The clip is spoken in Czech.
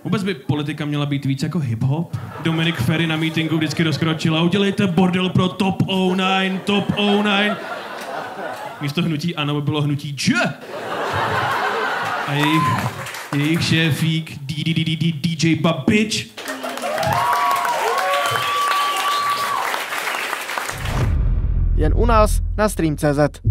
Vůbec by politika měla být víc jako hip-hop. Dominic Ferry na meetingu vždycky rozkročila, udělejte bordel pro TOP 09, TOP 09. Místo hnutí ANO by bylo hnutí Č. A jejich šéfík DJ Babič. Jen u nás na Stream.cz.